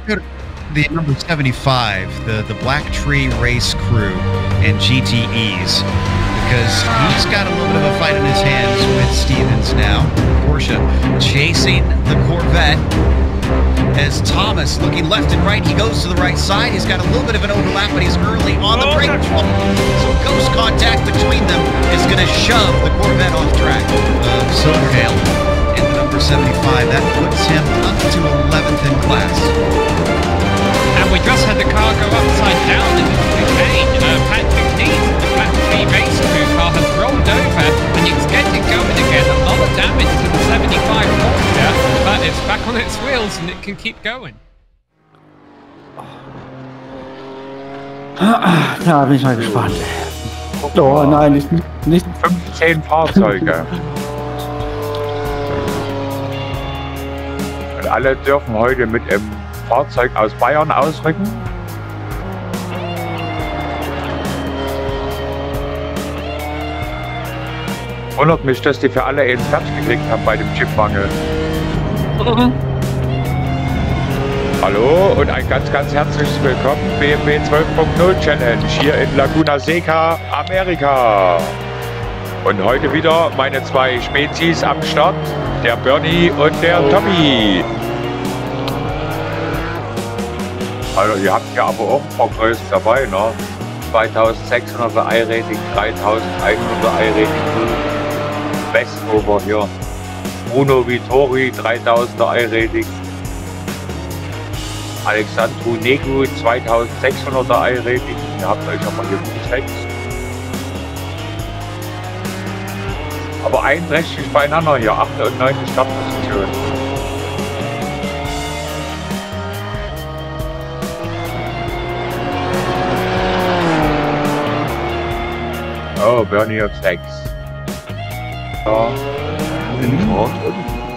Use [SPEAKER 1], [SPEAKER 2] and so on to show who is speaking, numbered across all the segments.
[SPEAKER 1] the number 75, the Black Tree Race Crew and GTEs, because he's got a little bit of a fight in his hands with Stevens now. Porsche chasing the Corvette as Thomas looking left and right. He goes to the right side. He's got a little bit of an overlap, but he's early on the brake. So ghost contact between them is going to shove the Corvette off track of Silverdale in the number 75. That puts him up to 11th in class.
[SPEAKER 2] And we just had the car go upside down in the chicane. Patrick Dees, the Black Tree Race Crew car, has rolled over and it's getting going again. A lot of damage to the 75 Porsche, but it's back on its wheels and it can keep going.
[SPEAKER 3] Da bin ich mal gespannt. Oh nein, nicht
[SPEAKER 4] 15 Fahrzeuge. Und alle dürfen heute mit einem Fahrzeug aus Bayern ausrücken. Wundert mich, dass die für alle eins fertig gekriegt haben bei dem Chipmangel. Hallo und ein ganz herzliches Willkommen BMW 12.0 Challenge hier in Laguna Seca, Amerika. Und heute wieder meine zwei Spezies am Start, der Bernie und der Tommy. Also ihr habt ja aber auch ein paar Größen dabei, ne? 2600er I-Rating, 3100er I-Rating, Westover hier, Bruno Vittori 3000er I-Rating, Alexandru Negu 2600er I-Rating, ihr habt euch aber hier gut fest. Aber einträchtig beieinander hier, 8. und 9. Startposition. Oh, Bernie auf 6. Ja, bin ich auch drin.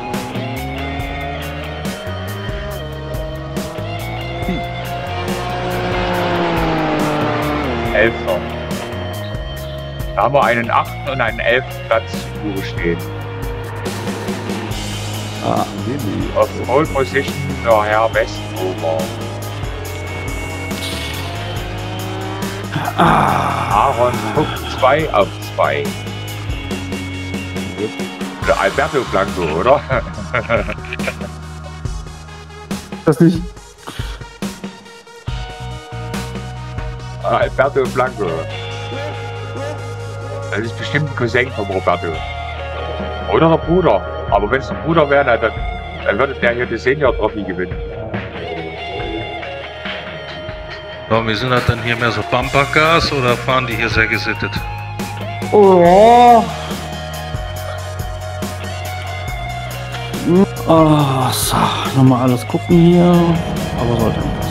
[SPEAKER 4] Elfter. Da haben wir einen 8. und einen 11. Platz stehen. Auf Pole Position der Herr Westover. Aaron Puck 2 auf 2. Oder Alberto Blanco, oder?
[SPEAKER 3] das nicht.
[SPEAKER 4] Alberto Blanco. Das ist bestimmt ein Cousin von Roberto. Oder der Bruder. Aber wenn es der Bruder wäre, dann würde der hier die Senior Trophy gewinnen.
[SPEAKER 5] So, wir sind halt dann hier mehr so Bumpercars oder fahren die hier sehr gesittet?
[SPEAKER 3] Oh. Oh, so, nochmal alles gucken hier. Aber sollte nicht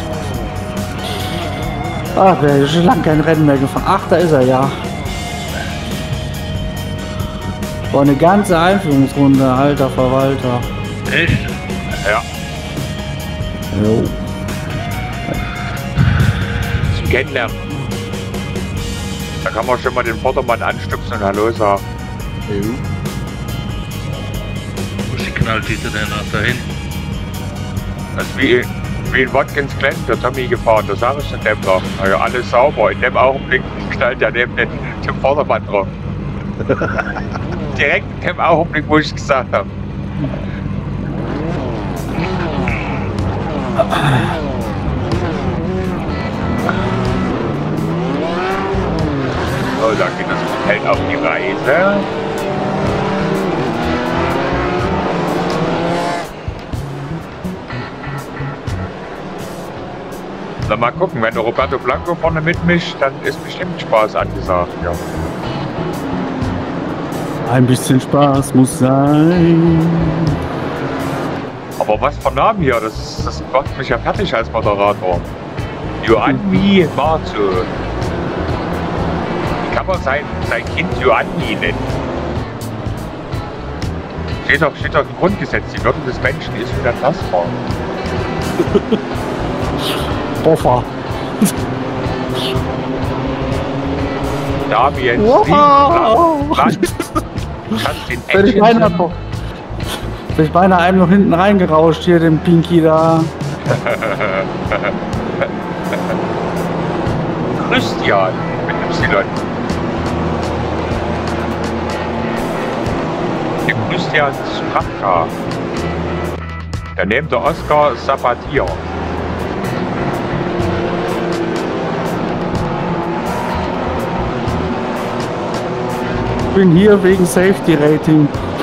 [SPEAKER 3] was. Ach, wer ist schon lange kein Rennen mehr gefahren. Ach, da ist er ja. War eine ganze Einführungsrunde, alter Verwalter.
[SPEAKER 5] Echt?
[SPEAKER 4] Ja.
[SPEAKER 3] Jo.
[SPEAKER 4] Zum Kennenlernen. Da kann man schon mal den Vordermann anstupsen und Hallo sagen.
[SPEAKER 3] Jo.
[SPEAKER 5] Wo ist die Knalltüte denn nach da hinten?
[SPEAKER 4] Das ist wie in Watkins Glen, der Tommy gefahren, da sag ich den Dämmler. Also alles sauber. In dem Augenblick knallt der neben den Vordermann drauf. Direkt in dem Augenblick, wo ich gesagt habe. So, da geht das Feld auf die Reise. Na, mal gucken, wenn der Roberto Blanco vorne mitmischt, dann ist bestimmt Spaß angesagt, ja.
[SPEAKER 3] Ein bisschen Spaß muss sein.
[SPEAKER 4] Aber was für Namen hier, das macht mich ja fertig als Moderator. Ioanni Marzo. Wie kann man sein Kind Ioanni nennen? Steht doch im Grundgesetz, die Würde des Menschen ist unantastbar.
[SPEAKER 3] Boffer.
[SPEAKER 4] Damien
[SPEAKER 3] Wow. Bin ich beinahe einem noch hinten reingerauscht, hier, dem Pinky da.
[SPEAKER 4] Christian mit Y. Der Christian Strapka. Daneben der Oskar Sabatier.
[SPEAKER 3] Ich bin hier wegen Safety Rating.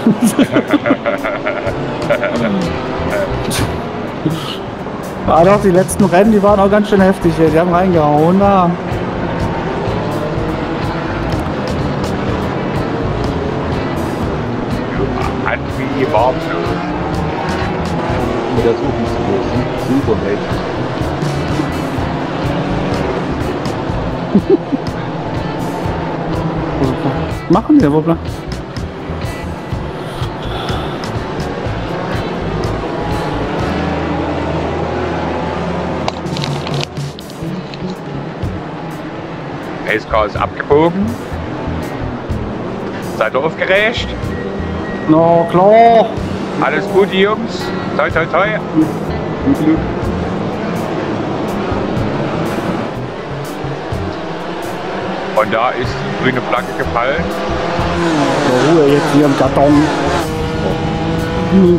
[SPEAKER 3] Ah doch, die letzten Rennen, die waren auch ganz schön heftig hier. Die haben reingehauen da.
[SPEAKER 4] Anti Warmflug.
[SPEAKER 6] Mit der Suchungsgröße. Super mächtig.
[SPEAKER 3] Machen wir, Wobbler.
[SPEAKER 4] Pacecar ist abgebogen. Seid ihr aufgeregt?
[SPEAKER 3] Na klar.
[SPEAKER 4] Alles gut, die Jungs? Toi, toi, toi.
[SPEAKER 6] Gut Glück.
[SPEAKER 4] Und da ist die grüne Flagge gefallen.
[SPEAKER 3] So, Ruhe jetzt hier im Karton. Hm.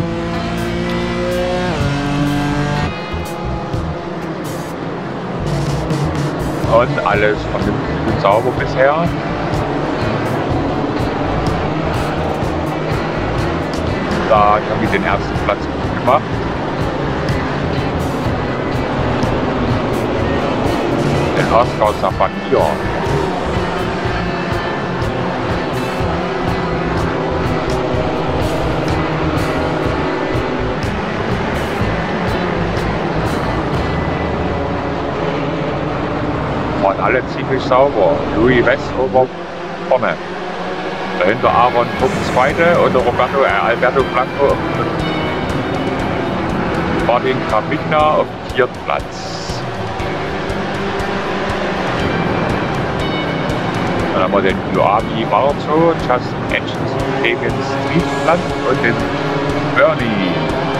[SPEAKER 4] Und alles vernünftig und sauber bisher. Da haben wir den ersten Platz gut gemacht. Den Oskar Sabatier. Waren alle ziemlich sauber. Louis Westover vorne. Dahinter Aaron Puck zweite und Alberto Blanco auf dem dritten. Martin Kramigna auf dem vierten Platz. Dann haben wir den Joabi Marzo, Justin Engines, David Striefland und den Bernie.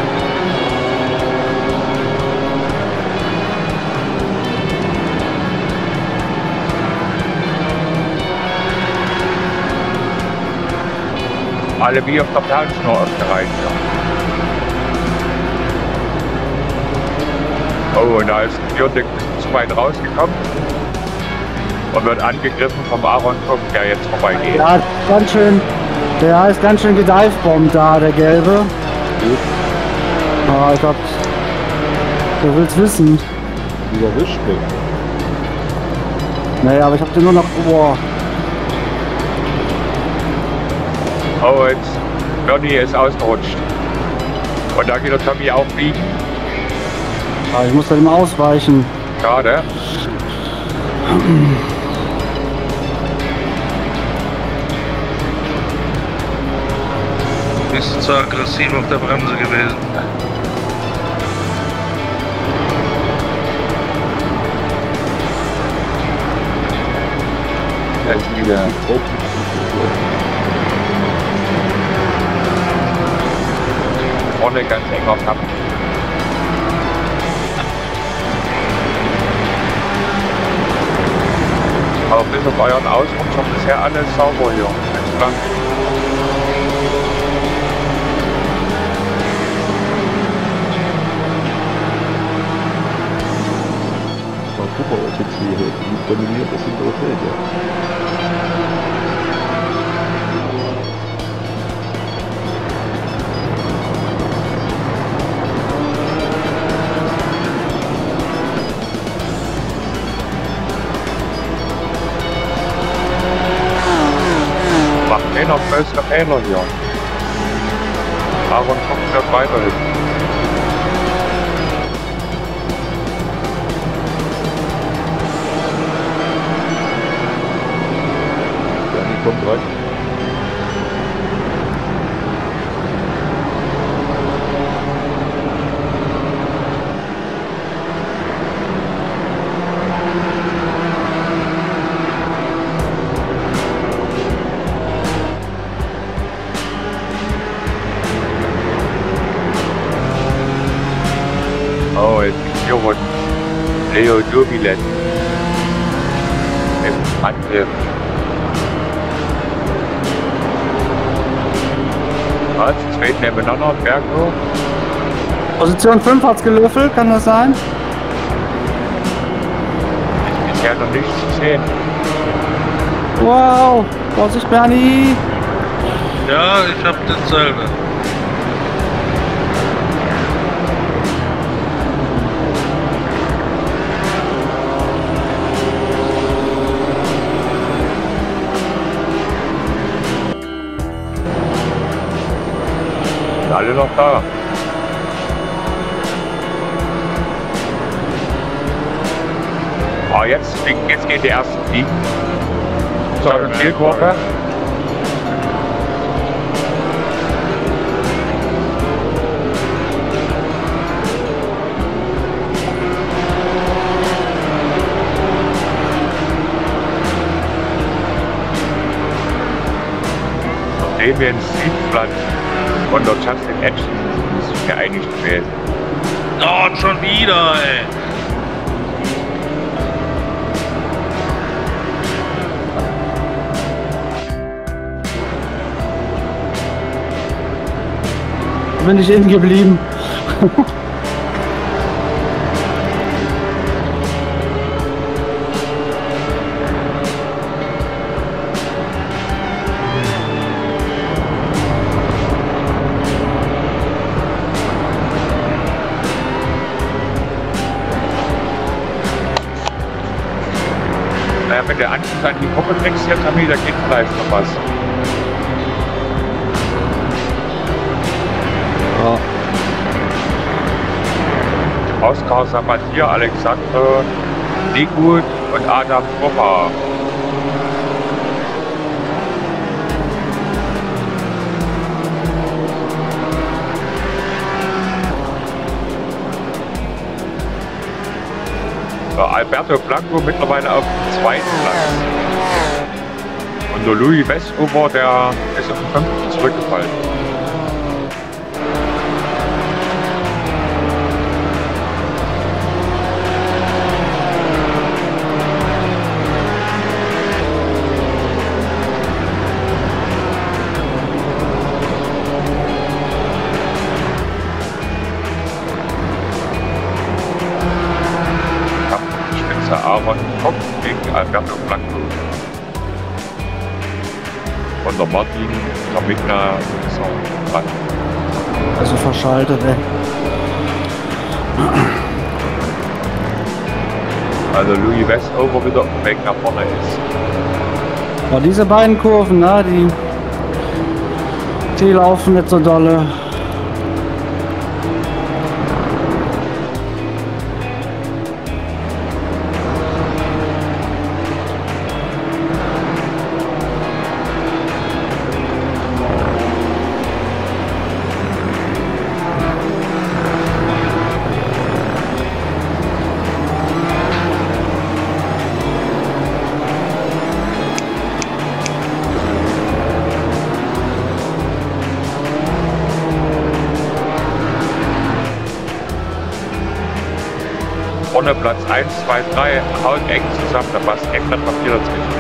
[SPEAKER 4] Alle wie auf der Perlenschnur aufgereiht. Oh, und da ist Björn zu weit rausgekommen und wird angegriffen vom Aaron Kuck, der jetzt vorbeigeht.
[SPEAKER 3] Ja, ganz schön. Der ist ganz schön gedivebombt da, der Gelbe. Ah, ich glaub, du willst wissen.
[SPEAKER 6] Überwischt mich.
[SPEAKER 3] Naja, aber ich hab den nur noch. Boah.
[SPEAKER 4] Oh, jetzt Bernie ist ausgerutscht. Und da geht der Tommy auch fliegen.
[SPEAKER 3] Ah, ich muss da immer ausweichen.
[SPEAKER 4] Schade.
[SPEAKER 5] Bist zu aggressiv auf der Bremse gewesen.
[SPEAKER 4] Jetzt wieder. Vorne ganz enger Kampf. Aber bis auf euren Ausrutscher bisher alles sauber hier. Ganz blank.
[SPEAKER 6] Mal gucken, was jetzt hier wie dominiert das hintere Feld, ja.
[SPEAKER 4] Macht den noch größere Fehler hier. Aaron Kuck wird weiterhin.
[SPEAKER 6] Bernie kommt rein.
[SPEAKER 4] Oh, jetzt gibt hier und Leo Dubilet im Angriff. Was? Zweiten nebeneinander, Berg hoch.
[SPEAKER 3] Position 5 hat's gelöffelt, kann das sein?
[SPEAKER 4] Ist bisher noch nichts zu sehen.
[SPEAKER 3] Wow, Vorsicht Bernie.
[SPEAKER 5] Ja, ich hab denselbe.
[SPEAKER 4] Sind alle noch da? Ah, jetzt geht der erste Fliegen. So, eine Zielgruppe. Sehen wir einen Siegplatz von der Justin Edge. Das ist mir eigentlich gewesen.
[SPEAKER 5] Oh, schon wieder, ey.
[SPEAKER 3] Bin ich innen geblieben.
[SPEAKER 4] Wenn der Anschluss an die Gruppe fixiert, da geht vielleicht noch was. Oskar Sabatier, Alexander Negut und Adam Trupper. So, Alberto Blanco mittlerweile auf dem 2. Platz. Und der Louis Westover, der ist auf dem 5. zurückgefallen. Aaron Koch gegen Alberto Blanco. Und der Martin Kamigna ist auch dran.
[SPEAKER 3] Also verschaltet, ey.
[SPEAKER 4] Also Louis Westover wieder auf dem Weg nach vorne ist.
[SPEAKER 3] Aber diese beiden Kurven, ne, die laufen nicht so dolle.
[SPEAKER 4] Vorne Platz 1, 2, 3, haut eng zusammen, da passt eng das Papier dazwischen.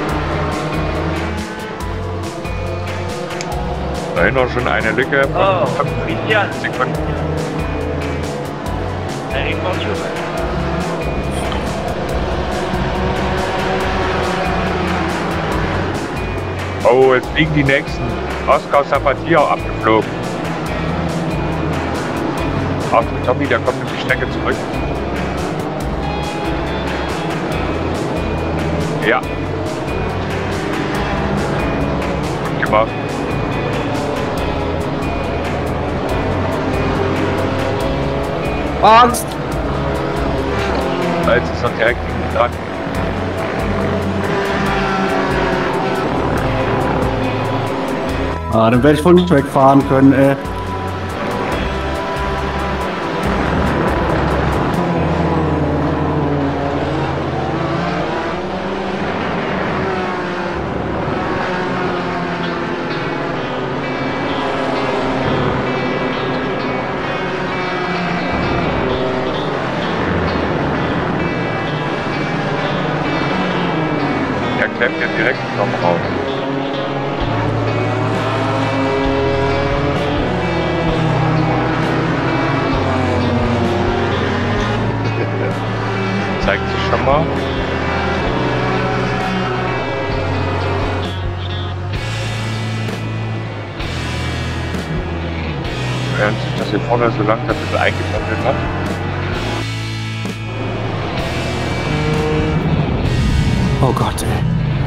[SPEAKER 4] Dahinter schon eine Lücke von 5 Sekunden. Oh, jetzt fliegen die nächsten. Oskar Sabatier abgeflogen. Auch Tommy, der kommt in die Strecke zurück. Ja. Gut gemacht.
[SPEAKER 3] Angst!
[SPEAKER 4] Jetzt ist er direkt dran.
[SPEAKER 3] Ah, dann werde ich wohl nicht wegfahren können, ey.
[SPEAKER 4] komm raus. Zeigt sich schon mal. Während sich das hier vorne so langsam ein bisschen eingependelt hat.
[SPEAKER 3] Oh Gott, ey.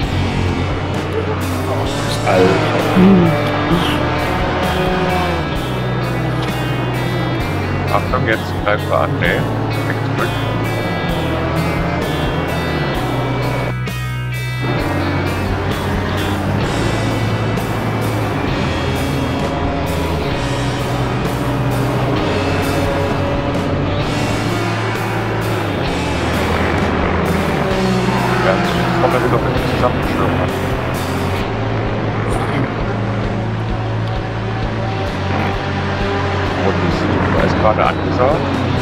[SPEAKER 4] Achtung, jetzt greifen wir an. Nee, weg zurück. Ja, jetzt kommt er wieder ein bisschen zusammengeschwommen. Und die 7 ist gerade angesagt.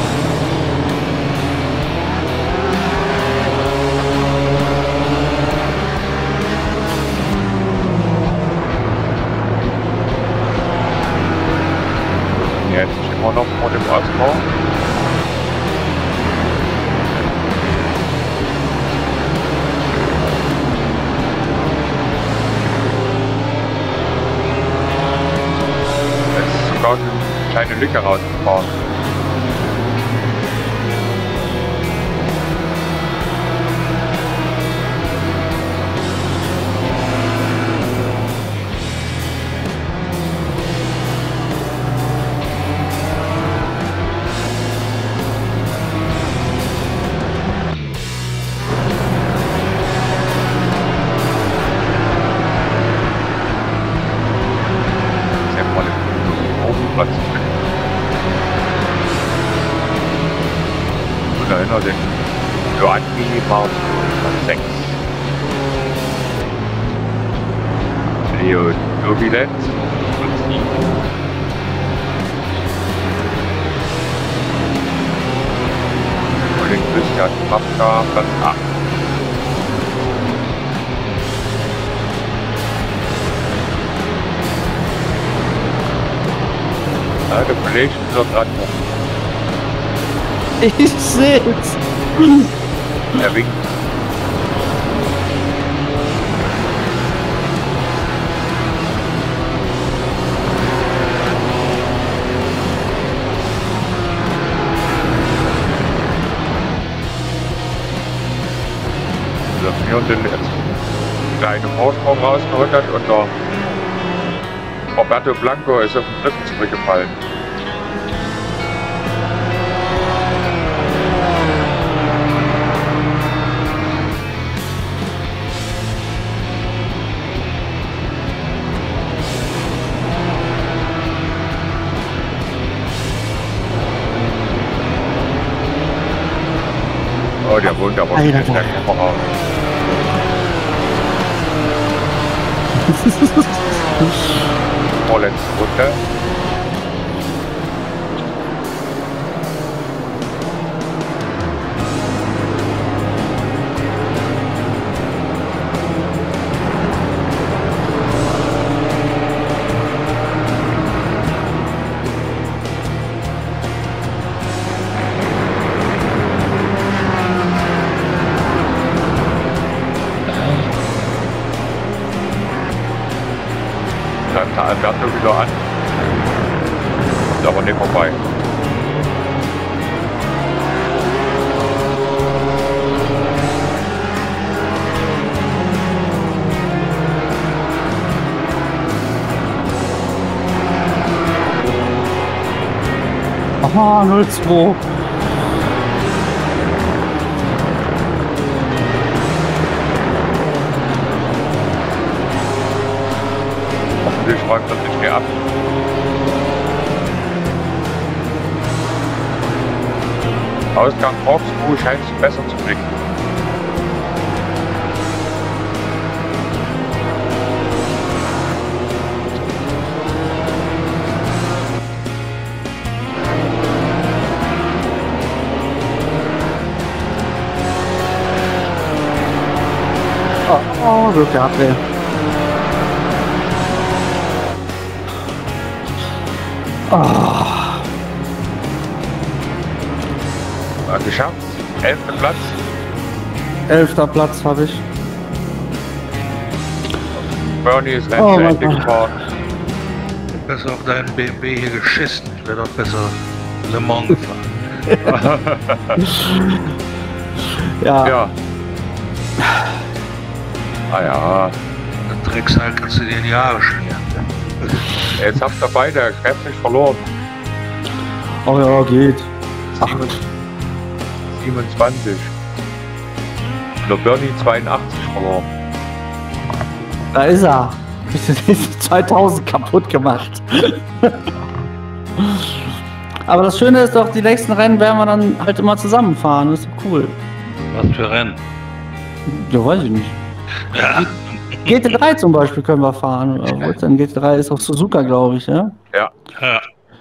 [SPEAKER 4] Jetzt stehen wir noch vor dem Ausbau. Es ist sogar eine kleine Lücke rausgefahren. Sehr voll im Obenplatz. Und dahinter den Joanni Martin 6. Leo Nobilet und 7. Und den Christian Mapka Platz 8. Ja, der Kollege ist noch dran.
[SPEAKER 3] Ich seh's.
[SPEAKER 4] Er winkt. So, hier und den jetzt kleine Vorsprung rausgeholt hat und der Roberto Blanco ist auf den dritten zurückgefallen. Oh, der wohnt aber nicht in der Kamera. Vorletzte Runde. Dann der Alberto wieder an. Ist aber nicht vorbei.
[SPEAKER 3] Aha, 0-2.
[SPEAKER 4] Hoffentlich räumt das nicht mehr ab. Ausgang Corkscrew scheint es besser zu blicken.
[SPEAKER 3] Oh, auch Glück gehabt, ey.
[SPEAKER 4] Geschafft. 11. Platz.
[SPEAKER 3] 11. Platz habe ich.
[SPEAKER 4] Bernie ist
[SPEAKER 3] Oh,
[SPEAKER 4] Rennen zu Ende
[SPEAKER 3] Mann.
[SPEAKER 4] gefahren.
[SPEAKER 5] Besser auf deinen BMW hier geschissen. Ich wäre doch besser Le Mans gefahren.
[SPEAKER 3] Ja.
[SPEAKER 4] Ja. Ah ja.
[SPEAKER 5] Das Drecksaal kannst du dir in die Haare schmieren.
[SPEAKER 4] Jetzt habt ihr beide kräftig verloren.
[SPEAKER 3] Oh ja, geht. Ach,
[SPEAKER 4] 27. Der Bernie 82 verloren.
[SPEAKER 3] da ist er. Ich 2000 kaputt gemacht. Aber das Schöne ist doch, die nächsten Rennen werden wir dann halt immer zusammenfahren. Das ist doch cool.
[SPEAKER 5] Was für Rennen?
[SPEAKER 3] Ja, weiß ich nicht.
[SPEAKER 5] Ja.
[SPEAKER 3] GT3 zum Beispiel können wir fahren. Oder wo ist denn GT3? Ist auf Suzuka, glaube ich, ja?
[SPEAKER 4] Ja.
[SPEAKER 5] Ja.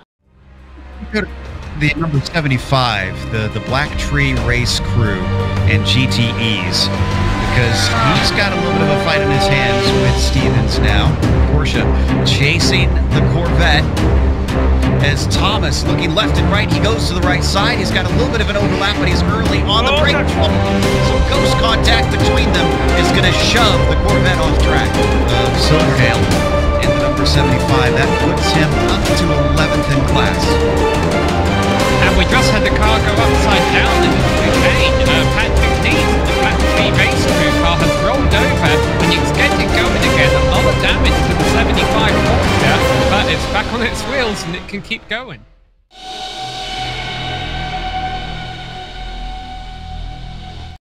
[SPEAKER 1] The number 75, the Black Tree Race Crew and GTEs, because he's got a little bit of a fight in his hands with Stevens now. Porsche chasing the Corvette. As Thomas looking left and right, he goes to the right side. He's got a little bit of an overlap, but he's early on the brake. So ghost contact between them is going to shove the Corvette off track. Silvertail in the number 75. That puts him up to 11th in class.
[SPEAKER 2] And we just had the car go upside down in the chicane. Patrick Neese, the Black Tree Race Crew car, has rolled over and it's getting going again. A lot of damage to the 75 Porsche, but it's back on its wheels and it can keep going.